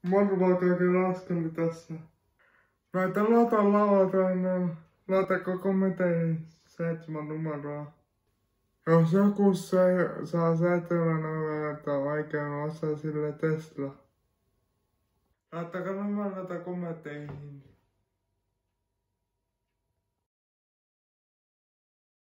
Marvaa kaiken laskeli tässä. Näitä latalautainen. Laitako kommentteihin 7 numeroa. Jos joku saa 7 numeroa oikein osaa sille testillä. Laittakaa numeroita kommentteihin.